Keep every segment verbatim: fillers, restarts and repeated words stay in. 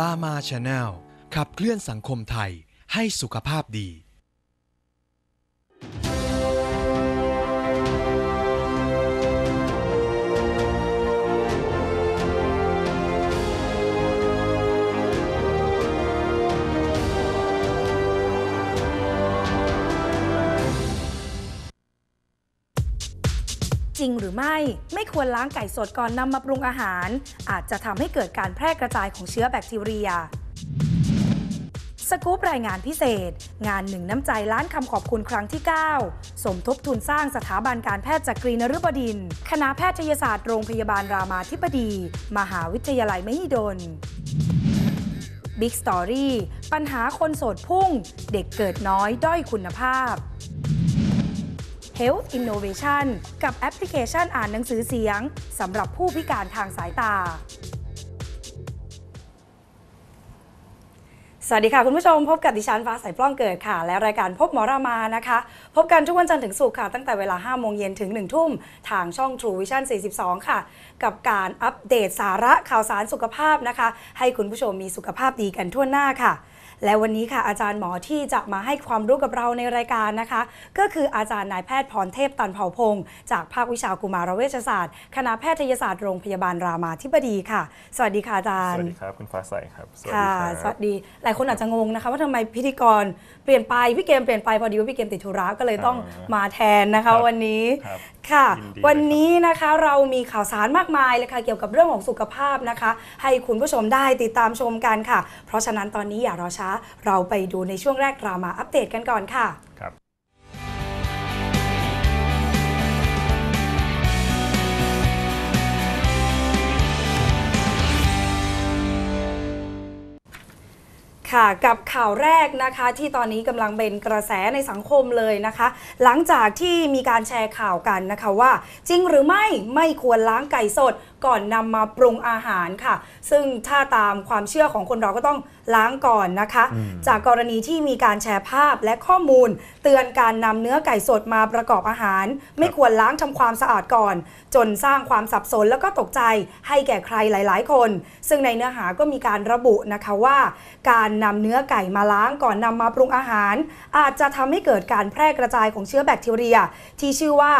รามา Channel ขับเคลื่อนสังคมไทยให้สุขภาพดีจริงหรือไม่ไม่ควรล้างไก่สดก่อนนำมาปรุงอาหารอาจจะทำให้เกิดการแพร่กระจายของเชื้อแบคทีเรียสกู๊ปรายงานพิเศษงานหนึ่งน้ำใจล้านคำขอบคุณครั้งที่เก้าสมทบทุนสร้างสถาบันการแพทย์จักรีนฤบดินทร์คณะแพทยศาสตร์โรงพยาบาลรามาธิบดีมหาวิทยาลัยมหิดล Big Story ปัญหาคนโสดพุ่งเด็กเกิดน้อยด้อยคุณภาพHealth Innovation กับแอปพลิเคชันอ่านหนังสือเสียงสำหรับผู้พิการทางสายตาสวัสดีค่ะคุณผู้ชมพบกับดิฉันฟ้าใสปล้องเกิดค่ะและรายการพบหมอรามานะคะพบกันทุกวันจันทร์ถึงศุกร์ค่ะตั้งแต่เวลาห้าโมงเย็นถึงหนึ่งทุ่มทางช่อง True Vision สี่สิบสองค่ะกับการอัปเดตสาระข่าวสารสุขภาพนะคะให้คุณผู้ชมมีสุขภาพดีกันทั่วหน้าค่ะและวันนี้ค่ะอาจารย์หมอที่จะมาให้ความรู้กับเราในรายการนะคะก็คืออาจารย์นายแพทย์พรเทพตันเผ่าพงศ์จากภาควิชากุมารเวชศาสตร์คณะแพทยศาสตร์โรงพยาบาลรามาธิบดีค่ะสวัสดีค่ะอาจารย์สวัสดีครับคุณฟ้าใสครับค่ะสวัสดีหลายคนอาจจะงงนะคะว่าทำไมพิธีกรเปลี่ยนไปพี่เกมเปลี่ยนไปพอดีว่าพี่เกมติดธุระก็เลยต้องมาแทนนะคะวันนี้ค่ะวันนี้นะคะเรามีข่าวสารมากมายเลยค่ะเกี่ยวกับเรื่องของสุขภาพนะคะให้คุณผู้ชมได้ติดตามชมกันค่ะเพราะฉะนั้นตอนนี้อย่ารอช้าเราไปดูในช่วงแรกรามาอัปเดตกันก่อนค่ะครับค่ะกับข่าวแรกนะคะที่ตอนนี้กำลังเป็นกระแสในสังคมเลยนะคะหลังจากที่มีการแชร์ข่าวกันนะคะว่าจริงหรือไม่ไม่ควรล้างไก่สดก่อนนำมาปรุงอาหารค่ะซึ่งถ้าตามความเชื่อของคนเราก็ต้องล้างก่อนนะคะจากกรณีที่มีการแชร์ภาพและข้อมูลเตือนการนำเนื้อไก่สดมาประกอบอาหารไม่ควรล้างทำความสะอาดก่อนจนสร้างความสับสนแล้วก็ตกใจให้แก่ใครหลายๆคนซึ่งในเนื้อหาก็มีการระบุนะคะว่าการนำเนื้อไก่มาล้างก่อนนำมาปรุงอาหารอาจจะทำให้เกิดการแพร่กระจายของเชื้อแบคทีเรียที่ชื่อว่า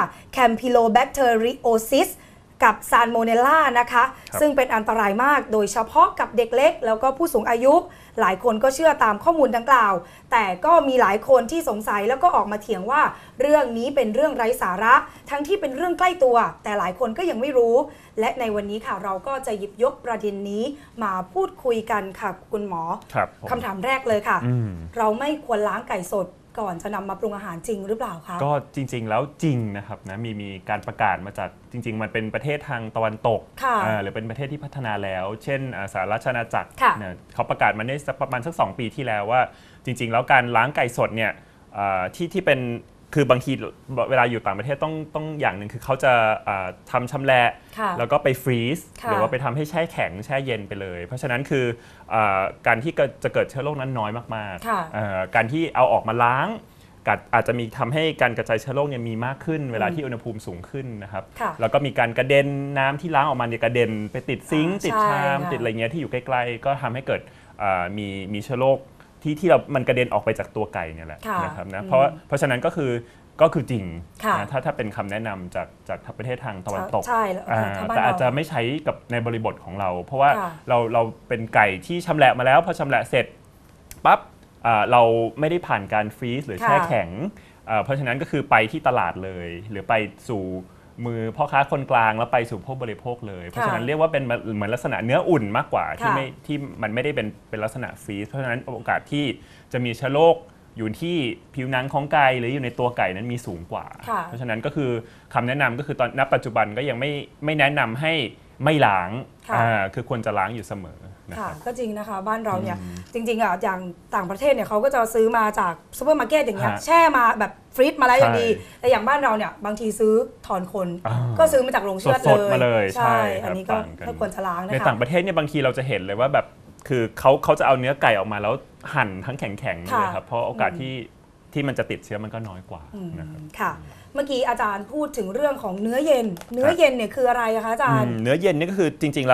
Campylobacteriosisกับซาลโมเนลล่านะคะซึ่งเป็นอันตรายมากโดยเฉพาะกับเด็กเล็กแล้วก็ผู้สูงอายุหลายคนก็เชื่อตามข้อมูลดังกล่าวแต่ก็มีหลายคนที่สงสัยแล้วก็ออกมาเถียงว่าเรื่องนี้เป็นเรื่องไร้สาระทั้งที่เป็นเรื่องใกล้ตัวแต่หลายคนก็ยังไม่รู้และในวันนี้ค่ะเราก็จะหยิบยกประเด็นนี้มาพูดคุยกันค่ะคุณหมอคำถามแรกเลยค่ะเราไม่ควรล้างไก่สดก่อนจะนำมาปรุงอาหารจริงหรือเปล่าคะก็จริงๆแล้วจริงนะครับนะมีมีการประกาศมาจากจริงๆมันเป็นประเทศทางตะวันตกหรือเป็นประเทศที่พัฒนาแล้วเช่นสหราชอาณาจักรเนี่ยเขาประกาศมาได้ประมาณสักสองปีที่แล้วว่าจริงๆแล้วการล้างไก่สดเนี่ยที่ที่เป็นคือบางทีเวลาอยู่ต่างประเทศต้องต้องอย่างหนึ่งคือเขาจะทำชำแหละแล้วก็ไปฟรีซหรือว่าไปทำให้แช่แข็งแช่เย็นไปเลยเพราะฉะนั้นคือการที่จะเกิดเชื้อโรคนั้นน้อยมากๆการที่เอาออกมาล้างอาจจะมีทำให้การกระจายเชื้อโรคเนี่ยมีมากขึ้นเวลาที่อุณหภูมิสูงขึ้นนะครับแล้วก็มีการกระเด็นน้ำที่ล้างออกมาเนี่ยกระเด็นไปติดซิงค์ติดชามติดอะไรเงี้ยที่อยู่ใกล้ๆก็ทำให้เกิดมีมีเชื้อโรคที่ที่เรามันกระเด็นออกไปจากตัวไก่เนี่ยแหละนะครับนะเพราะเพราะฉะนั้นก็คือก็คือจริงนะถ้าถ้าเป็นคำแนะนำจากจากประเทศทางตะวันตกแต่อาจจะไม่ใช้กับในบริบทของเราเพราะว่าเราเราเป็นไก่ที่ชำแหละมาแล้วพอชำแหละเสร็จปั๊บเราไม่ได้ผ่านการฟรีซหรือแช่แข็งเพราะฉะนั้นก็คือไปที่ตลาดเลยหรือไปสู่มือพ่อค้าคนกลางแล้วไปสู่ผู้บริโภคเลยเพราะฉะนั้นเรียกว่าเป็นเหมือนลักษณะเนื้ออุ่นมากกว่าที่ไม่ที่มันไม่ได้เป็นเป็นลักษณะฟรีซเพราะฉะนั้นโอกาสที่จะมีเชื้อโรคอยู่ที่ผิวหนังของไก่หรืออยู่ในตัวไก่นั้นมีสูงกว่าเพราะฉะนั้นก็คือคำแนะนำก็คือตอนณปัจจุบันก็ยังไม่ไม่แนะนำให้ไม่ล้างคือควรจะล้างอยู่เสมอค่ะก็จริงนะคะบ้านเราเนี่ยจริงๆอ่ะอย่างต่างประเทศเนี่ยเขาก็จะซื้อมาจากซูเปอร์มาร์เก็ตอย่างเงี้ยแช่มาแบบฟรีซมาแล้วอย่างดีแต่อย่างบ้านเราเนี่ยบางทีซื้อถอนคนก็ซื้อมาจากโรงเชือดเลยใช่อันนี้ก็ควรจะล้างนะคะในต่างประเทศเนี่ยบางทีเราจะเห็นเลยว่าแบบคือเขาเขาจะเอาเนื้อไก่ออกมาแล้วหั่นทั้งแข็งๆเลยครับเพราะโอกาสที่ที่มันจะติดเชื้อมันก็น้อยกว่านะครับค่ะเมื่อกี้อาจารย์พูดถึงเรื่องของเนื้อเย็นเนื้อเย็นเนี่ยคืออะไรคะอาจารย์เนื้อเย็นนี่ก็คือจริงๆแล้ว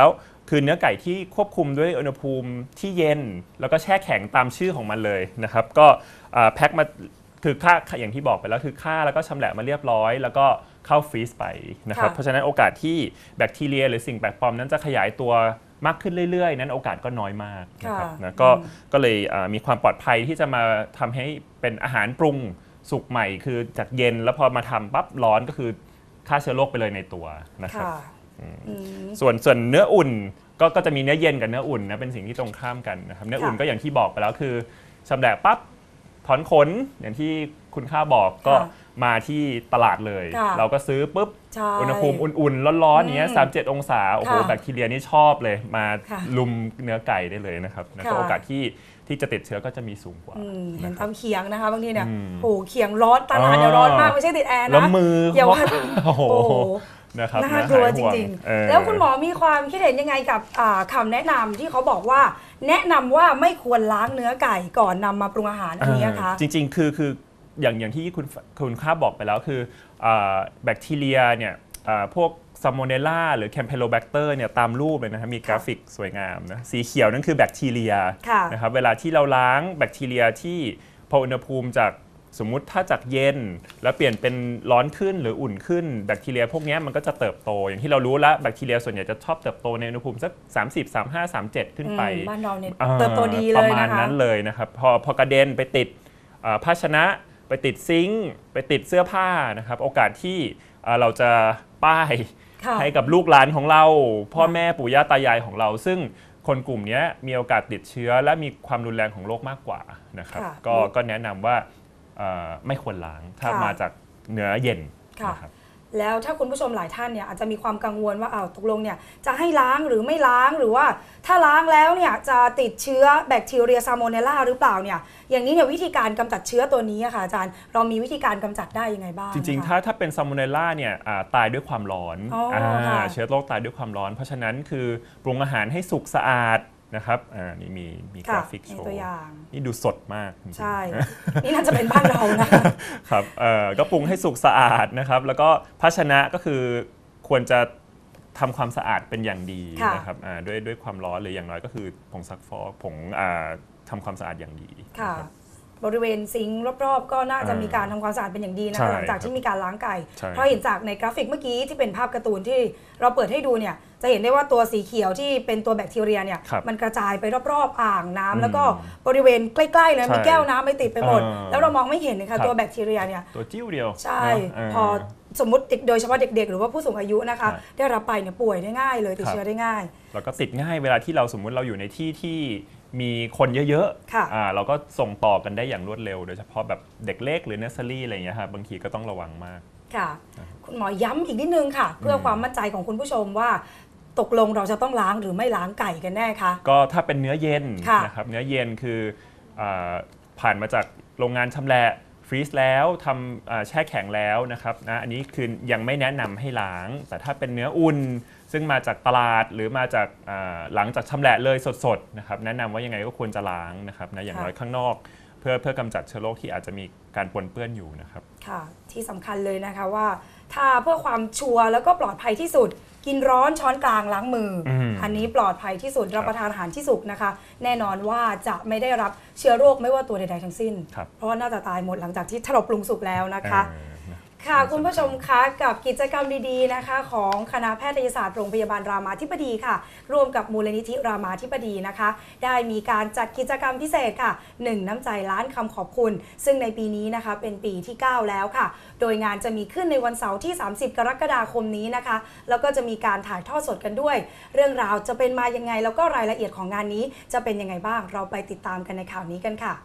คือเนื้อไก่ที่ควบคุมด้วยอุณหภูมิที่เย็นแล้วก็แช่แข็งตามชื่อของมันเลยนะครับก็แพ็คมาคือค่าอย่างที่บอกไปแล้วคือค่าแล้วก็ชำแหละมาเรียบร้อยแล้วก็เข้าฟรีซไปนะครับเพราะฉะนั้นโอกาสที่แบคทีเรียหรือสิ่งแปลกปลอมนั้นจะขยายตัวมากขึ้นเรื่อยๆนั้นโอกาสก็น้อยมากนะครับนะก็ก็เลยมีความปลอดภัยที่จะมาทำให้เป็นอาหารปรุงสุกใหม่คือจากเย็นแล้วพอมาทำปั๊บร้อนก็คือฆ่าเชื้อโรคไปเลยในตัวนะครับส่วนส่วนเนื้ออุ่นก็ก็จะมีเนื้อเย็นกับเนื้ออุ่นนะเป็นสิ่งที่ตรงข้ามกันนะครับเนื้ออุ่นก็อย่างที่บอกไปแล้วคือชำแหละปั๊บถอนขนอย่างที่คุณข้าบอกก็มาที่ตลาดเลยเราก็ซื้อปุ๊บอุณหภูมิอุ่นๆร้อนๆอย่างเงี้ยสามสิบเจ็ดองศาโอ้โหแบคทีเรียนี่ชอบเลยมาลุมเนื้อไก่ได้เลยนะครับแล้วก็โอกาสที่ที่จะติดเชื้อก็จะมีสูงกว่าเห็นตามเขียงนะคะบางทีเนี่ยโอ้เขียงร้อนตลาดเนี่ยร้อนมากไม่ใช่ติดแอร์นะแล้วมือเดี๋ยวโอ้โหนะครับน่ากลัวจริงๆแล้วคุณหมอมีความคิดเห็นยังไงกับคำแนะนำที่เขาบอกว่าแนะนำว่าไม่ควรล้างเนื้อไก่ก่อนนำมาปรุงอาหารอันนี้นะคะจริงๆคือคืออย่างอย่างที่คุณคุณข้าบอกไปแล้วคือแบคทีเรียเนี่ยพวกซัมโมเนลลาหรือแคมเพโลแบคเตอร์เนี่ยตามรูปเลยนะครับมีกราฟิกสวยงามนะสีเขียวนั่นคือแบคทีเรียนะครับเวลาที่เราล้างแบคทีเรียที่พออุณหภูมิจากสมมุติถ้าจากเย็นแล้วเปลี่ยนเป็นร้อนขึ้นหรืออุ่นขึ้นแบคทีเรียพวกนี้มันก็จะเติบโตอย่างที่เรารู้แล้วแบคทีเรียส่วนใหญ่จะชอบเติบโตในอุณหภูมิสักสามสิบ สามสิบห้า สามสิบเจ็ดขึ้นไปบ้านเราเนี่ยเติบโตดีเลยประมาณนั้นเลยนะครับพอพอกระเด็นไปติดภาชนะไปติดซิงค์ไปติดเสื้อผ้านะครับโอกาสที่เราจะป้ายให้กับลูกหลานของเราพ่อแม่ปู่ย่าตายายของเราซึ่งคนกลุ่มนี้มีโอกาสติดเชื้อและมีความรุนแรงของโรคมากกว่านะครับก็ก็แนะนำว่าไม่ควรล้างถ้ามาจากเนื้อเย็นนะครับแล้วถ้าคุณผู้ชมหลายท่านเนี่ยอาจจะมีความกังวลว่าอ้าวตกลงเนี่ยจะให้ล้างหรือไม่ล้างหรือว่าถ้าล้างแล้วเนี่ยจะติดเชื้อแบคทีเรียซาโมเนลลาหรือเปล่าเนี่ยอย่างนี้เนี่ยวิธีการกำจัดเชื้อตัวนี้ค่ะอาจารย์เรามีวิธีการกำจัดได้ยังไงบ้างจริงๆถ้าถ้าเป็นซาโมเนลลาเนี่ยตายด้วยความร้อนเชื้อโรคตายด้วยความร้อนเพราะฉะนั้นคือปรุงอาหารให้สุกสะอาดนะครับอ่านี่มีมีกราฟิกโชว์นี่ดูสดมากใช่นี่น่าจะเป็นบ้านเรานะครับเอ่อก็ปรุงให้สุกสะอาดนะครับแล้วก็ภาชนะก็คือควรจะทำความสะอาดเป็นอย่างดีนะครับอ่าด้วยด้วยความร้อนหรืออย่างน้อยก็คือผงซักฟอกผงอ่าทำความสะอาดอย่างดีค่ะบริเวณซิงค์รอบๆก็น่าจะมีการทำความสะอาดเป็นอย่างดีนะคะหลังจากที่มีการล้างไก่เพราะเห็นจากในกราฟิกเมื่อกี้ที่เป็นภาพการ์ตูนที่เราเปิดให้ดูเนี่ยจะเห็นได้ว่าตัวสีเขียวที่เป็นตัวแบคทีเรียเนี่ยมันกระจายไปรอบๆอ่างน้ำแล้วก็บริเวณใกล้ๆเลยมีแก้วน้ำไปติดไปหมดแล้วเรามองไม่เห็นนะคะตัวแบคทีเรียเนี่ยตัวจิ้วเดียวใช่พอสมมติโดยเฉพาะเด็กๆหรือว่าผู้สูงอายุนะคะได้รับไปเนี่ยป่วยได้ง่ายเลยติดเชื้อได้ง่ายแล้วก็ติดง่ายเวลาที่เราสมมุติเราอยู่ในที่ที่มีคนเยอะๆเราก็ส่งต่อกันได้อย่างรวดเร็วโดยเฉพาะแบบเด็กเล็กหรือเนสเซอรี่อะไรอย่างเงี้ยครับบางทีก็ต้องระวังมากค่ะคุณหมอย้ำอีกนิดนึงค่ะเพื่อความมั่นใจของคุณผู้ชมว่าตกลงเราจะต้องล้างหรือไม่ล้างไก่กันแน่คะก็ถ้าเป็นเนื้อเย็นนะครับเนื้อเย็นคือผ่านมาจากโรงงานชำแหละฟรีซแล้วทำแช่แข็งแล้วนะครับนะอันนี้คือยังไม่แนะนำให้ล้างแต่ถ้าเป็นเนื้ออุ่นซึ่งมาจากตลาดหรือมาจากหลังจากชำแหละเลยสดๆนะครับแนะนำว่ายังไงก็ควรจะล้างนะครับนะอย่างน้อยข้างนอกเพื่อเพื่อกำจัดเชื้อโรคที่อาจจะมีการปนเปื้อนอยู่นะครับค่ะที่สำคัญเลยนะคะว่าถ้าเพื่อความชัวร์แล้วก็ปลอดภัยที่สุดกินร้อนช้อนกลางล้างมือ อันนี้ปลอดภัยที่สุดรับประทานอาหารที่สุกนะคะแน่นอนว่าจะไม่ได้รับเชื้อโรคไม่ว่าตัวใดๆทั้งสิ้นเพราะว่าน่าจะตายหมดหลังจากที่ถ้าเราปรุงสุกแล้วนะคะค่ะคุณผู้ชมคะกับกิจกรรมดีๆนะคะของคณะแพทยศาสตร์โรงพยาบาลรามาธิบดีค่ะร่วมกับมูลนิธิรามาธิบดีนะคะได้มีการจัดกิจกรรมพิเศษค่ะหนึ่งน้ำใจล้านคำขอบคุณซึ่งในปีนี้นะคะเป็นปีที่เก้าแล้วค่ะโดยงานจะมีขึ้นในวันเสาร์ที่สามสิบกรกฎาคมนี้นะคะแล้วก็จะมีการถ่ายทอดสดกันด้วยเรื่องราวจะเป็นมายังไงแล้วก็รายละเอียดของงานนี้จะเป็นยังไงบ้างเราไปติดตามกันในข่าวนี้กันค่ะ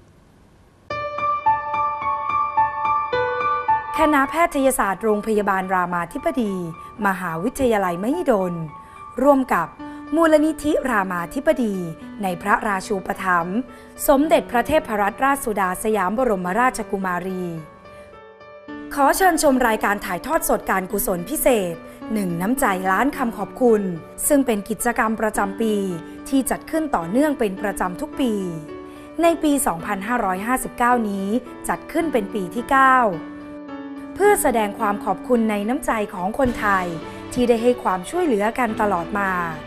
คณะแพทยศาสตร์โรงพยาบาลรามาธิบดีมหาวิทยาลัยมหิดลร่วมกับมูลนิธิรามาธิบดีในพระราชูปถัมภ์สมเด็จพระเทพรัตนราชสุดาสยามบรมราชกุมารีขอเชิญชมรายการถ่ายทอดสดการกุศลพิเศษหนึ่งน้ำใจล้านคำขอบคุณซึ่งเป็นกิจกรรมประจำปีที่จัดขึ้นต่อเนื่องเป็นประจำทุกปีในปี สองพันห้าร้อยห้าสิบเก้า นี้จัดขึ้นเป็นปีที่เก้าเพื่อแสดงความขอบคุณในน้ำใจของคนไทยที่ได้ให้ความช่วยเหลือกันตลอดมา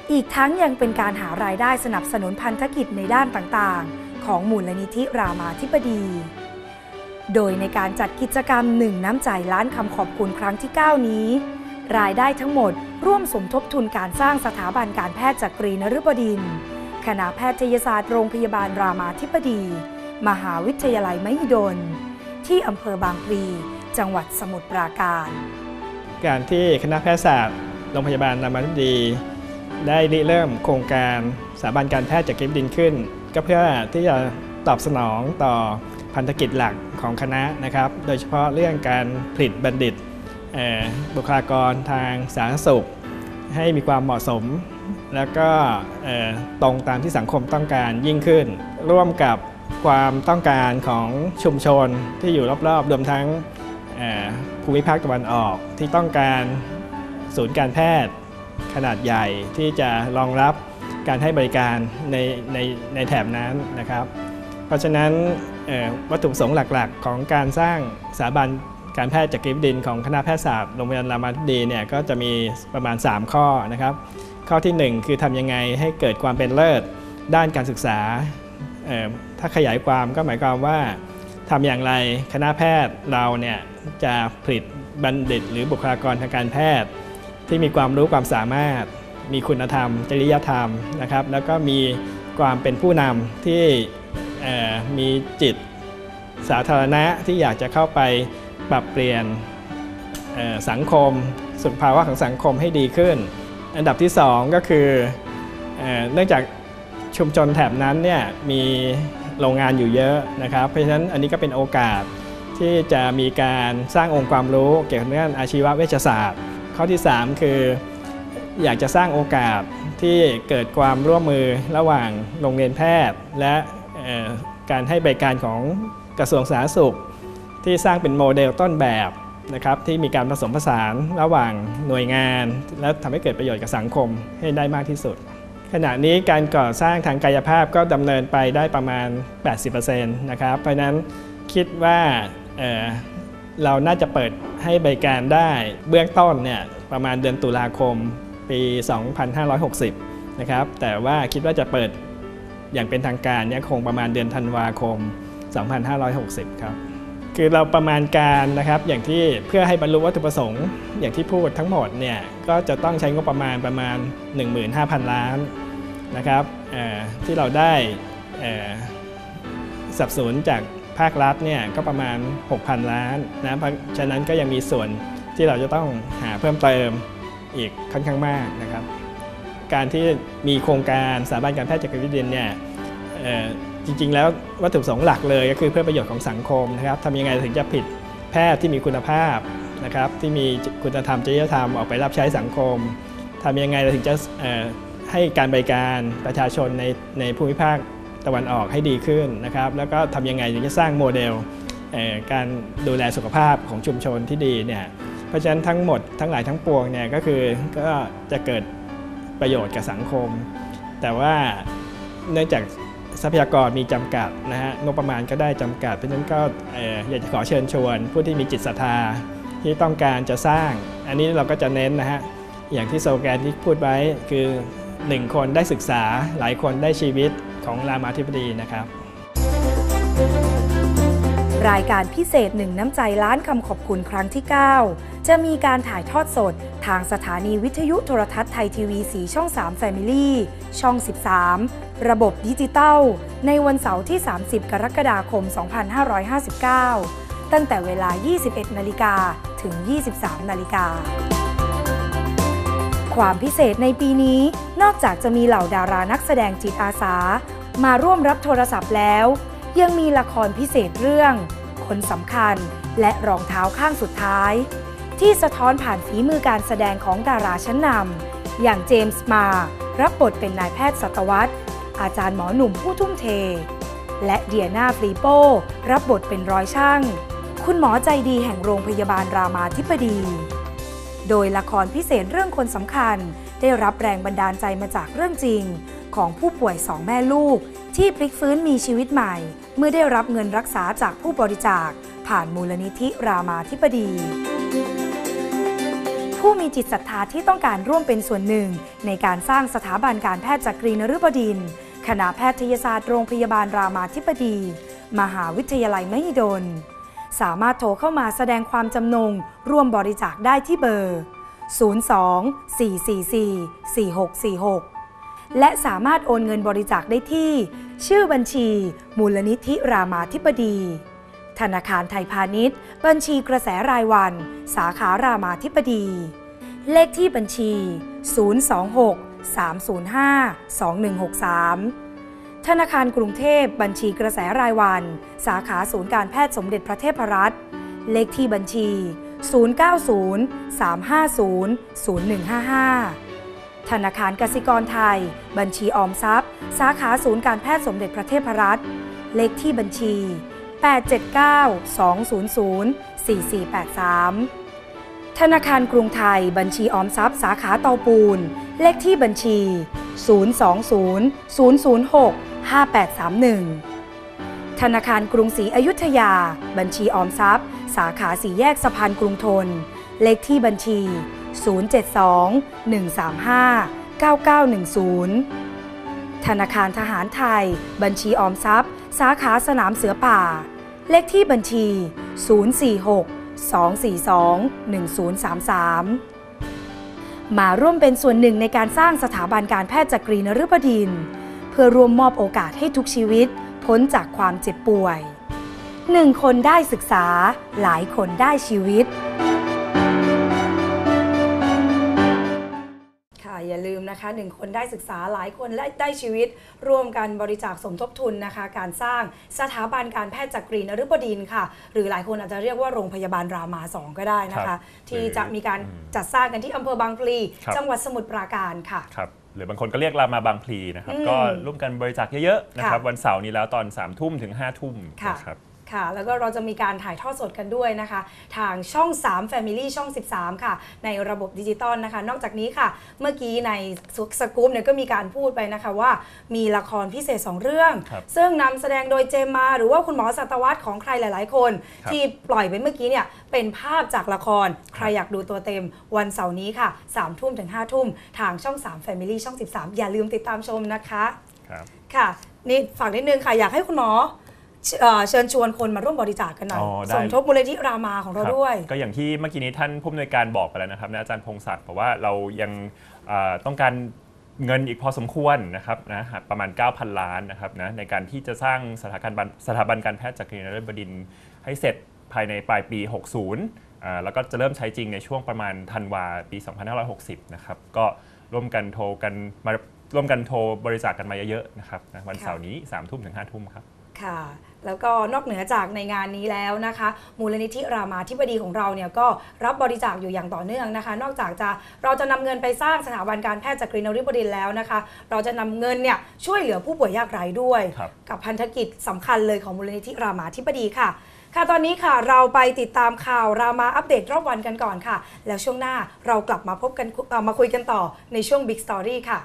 อีกทั้งยังเป็นการหารายได้สนับสนุนพันธกิจในด้านต่างๆของมูลนิธิรามาธิบดีโดยในการจัดกิจกรรมหนึ่งน้ำใจล้านคำขอบคุณครั้งที่เก้านี้รายได้ทั้งหมดร่วมสมทบทุนการสร้างสถาบันการแพทย์จักรีนฤบดินทร์คณะแพทยศาสตร์โรงพยาบาลรามาธิบดีมหาวิทยาลัยมหิดลที่อำเภอบางพลีจังหวัดสมุทรปราการการที่คณะแพทยศาสตร์โรงพยาบาลรามาธิบดีได้ริเริ่มโครงการสถาบันการแพทย์จักรีนฤบดินทร์ขึ้นก็เพื่อที่จะตอบสนองต่อพันธกิจหลักของคณะนะครับโดยเฉพาะเรื่องการผลิตบัณฑิตบุคลากรทางสาธารณสุขให้มีความเหมาะสมแล้วก็ตรงตามที่สังคมต้องการยิ่งขึ้นร่วมกับความต้องการของชุมชนที่อยู่รอบๆรวมทั้งภูมิภาคตะวันออกที่ต้องการศูนย์การแพทย์ขนาดใหญ่ที่จะรองรับการให้บริการในในในแถบนั้นนะครับเพราะฉะนั้นวัตถุประสงค์หลักๆของการสร้างสถาบันการแพทย์จักรีนฤบดินทร์ของคณะแพทยศาสตร์โรงพยาบาลรามาธิบดีเนี่ยก็จะมีประมาณสามข้อนะครับข้อที่หนึ่งคือทำยังไงให้เกิดความเป็นเลิศด้านการศึกษาถ้าขยายความก็หมายความว่าทำอย่างไรคณะแพทย์เราเนี่ยจะผลิตบัณฑิตหรือบุคลากรทางการแพทย์ที่มีความรู้ความสามารถมีคุณธรรมจริยธรรมนะครับแล้วก็มีความเป็นผู้นำที่มีจิตสาธารณะที่อยากจะเข้าไปปรับเปลี่ยนสังคมสุขภาวะของสังคมให้ดีขึ้นอันดับที่สองก็คือเนื่องจากชุมชนแถบนั้นเนี่ยมีโรงงานอยู่เยอะนะครับเพราะฉะนั้นอันนี้ก็เป็นโอกาสที่จะมีการสร้างองค์ความรู้เกี่ยวกับเรื่องอาชีวเวชศาสตร์ข้อที่สามคืออยากจะสร้างโอกาสที่เกิดความร่วมมือระหว่างโรงเรียนแพทย์และการให้บริการของกระทรวงสาธารณสุขที่สร้างเป็นโมเดลต้นแบบนะครับที่มีการผสมผสานระหว่างหน่วยงานและทำให้เกิดประโยชน์กับสังคมให้ได้มากที่สุดขณะนี้การก่อสร้างทางกายภาพก็ดำเนินไปได้ประมาณ แปดสิบเปอร์เซ็นต์ นะครับเพราะนั้นคิดว่า เอ่อ เราน่าจะเปิดให้บริการได้เบื้องต้นเนี่ยประมาณเดือนตุลาคมปีสองพันห้าร้อยหกสิบนะครับแต่ว่าคิดว่าจะเปิดอย่างเป็นทางการเนี่ยคงประมาณเดือนธันวาคมสองพันห้าร้อยหกสิบครับคือเราประมาณการนะครับอย่างที่เพื่อให้บรรลุวัตถุประสงค์อย่างที่พูดทั้งหมดเนี่ยก็จะต้องใช้งบประมาณประมาณ หนึ่งหมื่นห้าพัน ล้านนะครับที่เราได้สนับสนุนจากภาครัฐเนี่ยก็ประมาณ หกพัน ล้านนะเพราะฉะนั้นก็ยังมีส่วนที่เราจะต้องหาเพิ่มเติมอีกค่อนข้างมากนะครับการที่มีโครงการสถาบันการแพทย์จักรีนฤบดินทร์เนี่ยจริงๆแล้ววัตถุประสงค์หลักเลยก็คือเพื่อประโยชน์ของสังคมนะครับทำยังไงถึงจะผลิตแพทย์ที่มีคุณภาพนะครับที่มีคุณธรรมจริยธรรมออกไปรับใช้สังคมทำยังไงถึงจะให้การบริการประชาชนในในภูมิภาคตะวันออกให้ดีขึ้นนะครับแล้วก็ทำยังไงถึงจะสร้างโมเดลการดูแลสุขภาพของชุมชนที่ดีเนี่ยเพราะฉะนั้นทั้งหมดทั้งหลายทั้งปวงเนี่ยก็คือก็จะเกิดประโยชน์กับสังคมแต่ว่าเนื่องจากทรัพยากรมีจำกัดนะฮะงบประมาณก็ได้จำกัดเพราะฉะนั้นก็อยากจะขอเชิญชวนผู้ที่มีจิตศรัทธาที่ต้องการจะสร้างอันนี้เราก็จะเน้นนะฮะอย่างที่โซแกนที่พูดไว้คือหนึ่งคนได้ศึกษาหลายคนได้ชีวิตของรามาธิบดีนะครับรายการพิเศษหนึ่งน้ำใจล้านคำขอบคุณครั้งที่เก้าจะมีการถ่ายทอดสดทางสถานีวิทยุโทรทัศน์ไทยทีวีสีช่องสาม Family ช่องสิบสามระบบดิจิตัลในวันเสาร์ที่สามสิบกรกฎาคมสองพันห้าร้อยห้าสิบเก้าตั้งแต่เวลา ยี่สิบเอ็ดนาฬิกา ถึง ยี่สิบสามนาฬิกาความพิเศษในปีนี้นอกจากจะมีเหล่าดารานักแสดงจิตอาสามาร่วมรับโทรศัพท์แล้วยังมีละครพิเศษเรื่องคนสำคัญและรองเท้าข้างสุดท้ายที่สะท้อนผ่านฝีมือการแสดงของดาราชั้นนำอย่างเจมส์มารับบทเป็นนายแพทย์สัตวรรษอาจารย์หมอหนุ่มผู้ทุ่มเทและเดียนาฟรีโป้รับบทเป็นร้อยช่างคุณหมอใจดีแห่งโรงพยาบาลรามาธิบดีโดยละครพิเศษเรื่องคนสำคัญได้รับแรงบันดาลใจมาจากเรื่องจริงของผู้ป่วยสองแม่ลูกที่พลิกฟื้นมีชีวิตใหม่เมื่อได้รับเงินรักษาจากผู้บริจาคผ่านมูลนิธิรามาธิบดีผผู้มีจิตศรัทธาที่ต้องการร่วมเป็นส่วนหนึ่งในการสร้างสถาบันการแพทย์จักรีนฤบดินทร์คณะแพทยศาสตร์โรงพยาบาลรามาธิบดีมหาวิทยาลัยมหิดลสามารถโทรเข้ามาแสดงความจำนงร่วมบริจาคได้ที่เบอร์ ศูนย์ สอง สี่ สี่ สี่ สี่ หก สี่ หก และสามารถโอนเงินบริจาคได้ที่ชื่อบัญชีมูลนิธิรามาธิบดีธนาคารไทยพาณิชย์บัญชีกระแสรายวันสาขารามาธิบดีเลขที่บัญชี ศูนย์ สอง หก สาม ศูนย์ ห้า สอง หนึ่ง หก สาม ธนาคารกรุงเทพบัญชีกระแสรายวันสาขาศูนย์การแพทย์สมเด็จพระเทพรัตน์เลขที่บัญชี ศูนย์ เก้า ศูนย์ สาม ห้า ศูนย์ ศูนย์ หนึ่ง ห้า ห้า ธนาคารกสิกรไทยบัญชีออมทรัพย์สาขาศูนย์การแพทย์สมเด็จพระเทพรัตน์เลขที่บัญชี แปด เจ็ด เก้า สอง ศูนย์ ศูนย์ สี่ สี่ แปด สาม ธนาคารกรุงไทยบัญชีออมทรัพย์สาขาเตาปูนเลขที่บัญชี ศูนย์ สอง ศูนย์ ศูนย์ ศูนย์ หก ห้า แปด สาม หนึ่ง ธนาคารกรุงศรีอยุธยาบัญชีออมทรัพย์สาขาสี่แยกสะพานกรุงธนเลขที่บัญชี ศูนย์ เจ็ด สอง หนึ่ง สาม ห้า เก้า เก้า หนึ่ง ศูนย์ ธนาคารทหารไทยบัญชีออมทรัพย์สาขาสนามเสือป่าเลขที่บัญชี ศูนย์ สี่ หก สอง สี่ สอง หนึ่ง ศูนย์ สาม สาม มาร่วมเป็นส่วนหนึ่งในการสร้างสถาบันการแพทย์จักรีนฤบดินทร์เพื่อร่วมมอบโอกาสให้ทุกชีวิตพ้นจากความเจ็บป่วยหนึ่งคนได้ศึกษาหลายคนได้ชีวิตค่ะอย่าลืมนะคะหนึ่งคนได้ศึกษาหลายคนและได้ชีวิตร่วมกันบริจาคสมทบทุนนะคะการสร้างสถาบันการแพทย์จักรีนฤบดินทร์ค่ะหรือหลายคนอาจจะเรียกว่าโรงพยาบาลรามาสองก็ได้นะคะที่จะมีการจัดสร้างกันที่อำเภอบางพลีจังหวัดสมุทรปราการค่ะครับหรือบางคนก็เรียกรามาบางพลีนะครับก็ร่วมกันบริจาคเยอะๆนะครับวันเสาร์นี้แล้วตอนสามทุ่มถึงห้าทุ่มนะครับค่ะแล้วก็เราจะมีการถ่ายทอดสดกันด้วยนะคะทางช่องสาม Family ช่องสิบสามค่ะในระบบดิจิตอลนะคะนอกจากนี้ค่ะเมื่อกี้ในสกู๊ปเนี่ยก็มีการพูดไปนะคะว่ามีละครพิเศษสองเรื่องซึ่งนำแสดงโดยเจมมาหรือว่าคุณหมอสัตวัฒน์ของใครหลายๆคนที่ปล่อยไปเมื่อกี้เนี่ยเป็นภาพจากละครใครอยากดูตัวเต็มวันเสาร์นี้ค่ะสามทุ่มถึงห้าทุ่มทางช่องสาม Family ช่องสิบสามอย่าลืมติดตามชมนะคะครับค่ะนี่ฝากนิดนึงค่ะอยากให้คุณหมอเชิญชวนคนมาร่วมบริจาคกันหน่อยสมทบมูลนิธิรามาของเราด้วยก็อย่างที่เมื่อกี้นี้ท่านผู้อำนวยการบอกไปแล้วนะครับนะอาจารย์พงศักดิ์บอกว่าเรายังต้องการเงินอีกพอสมควรนะครับนะประมาณ เก้าพัน ล้านนะครับนะในการที่จะสร้างสถาบันสถาบันการแพทย์จักรีนฤบดินทร์ให้เสร็จภายในปลายปีหกสิบอ่าแล้วก็จะเริ่มใช้จริงในช่วงประมาณธันวาปีสองพันห้าร้อยหกสิบนะครับก็ร่วมกันโทรกันมาร่วมกันโทรบริจาคกันมาเยอะๆนะครับนะวันเสาร์นี้สามทุ่มถึงห้าทุ่มครับค่ะแล้วก็นอกเหนือจากในงานนี้แล้วนะคะมูลนิธิรามาธิบดีของเราเนี่ยก็รับบริจาคอยู่อย่างต่อเนื่องนะคะนอกจากจะเราจะนำเงินไปสร้างสถาบันการแพทย์จักรีนฤบดินทร์แล้วนะคะเราจะนำเงินเนี่ยช่วยเหลือผู้ป่วยยากไร้ด้วยกับพันธกิจสำคัญเลยของมูลนิธิรามาธิบดีค่ะค่ะตอนนี้ค่ะเราไปติดตามข่าวรามาอัปเดตรอบวันกันก่อนค่ะแล้วช่วงหน้าเรากลับมาพบกันมาคุยกันต่อในช่วง Big Story ค่ะ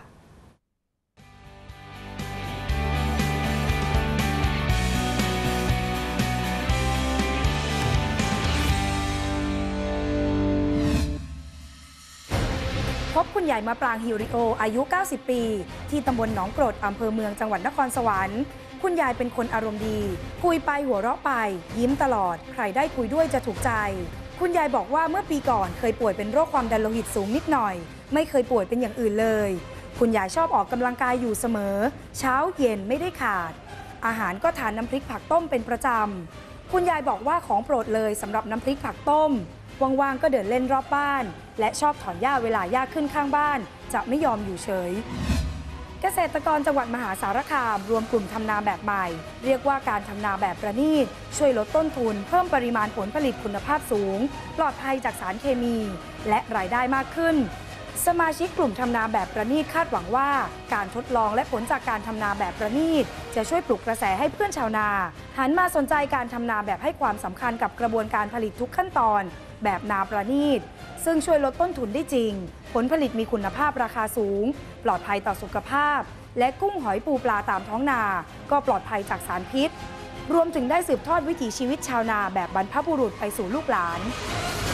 พบคุณยายมะปรางฮิริโออายุเก้าสิบปีที่ตำบลหนองกรดอำเภอเมืองจังหวัดนครสวรรค์คุณยายเป็นคนอารมณ์ดีคุยไปหัวเราะไปยิ้มตลอดใครได้คุยด้วยจะถูกใจคุณยายบอกว่าเมื่อปีก่อนเคยป่วยเป็นโรคความดันโลหิตสูงนิดหน่อยไม่เคยป่วยเป็นอย่างอื่นเลยคุณยายชอบออกกำลังกายอยู่เสมอเช้าเย็นไม่ได้ขาดอาหารก็ทานน้ำพริกผักต้มเป็นประจำคุณยายบอกว่าของโปรดเลยสำหรับน้ำพริกผักต้มว่างๆก็เดินเล่นรอบบ้านและชอบถอนหญ้าเวลาหญ้าขึ้นข้างบ้านจะไม่ยอมอยู่เฉยเกษตรกรจังหวัดมหาสารคามรวมกลุ่มทำนาแบบใหม่เรียกว่าการทำนาแบบประณีตช่วยลดต้นทุนเพิ่มปริมาณผลผลิตคุณภาพสูงปลอดภัยจากสารเคมีและรายได้มากขึ้นสมาชิกกลุ่มทำนาแบบประณีตคาดหวังว่าการทดลองและผลจากการทำนาแบบประณีตจะช่วยปลุกกระแสให้เพื่อนชาวนาหันมาสนใจการทำนาแบบให้ความสำคัญกับกระบวนการผลิตทุกขั้นตอนแบบนาประณีตซึ่งช่วยลดต้นทุนได้จริงผลผลิตมีคุณภาพราคาสูงปลอดภัยต่อสุขภาพและกุ้งหอยปูปลาตามท้องนาก็ปลอดภัยจากสารพิษรวมถึงได้สืบทอดวิถีชีวิตชาวนาแบบบรรพบุรุษไปสู่ลูกหลาน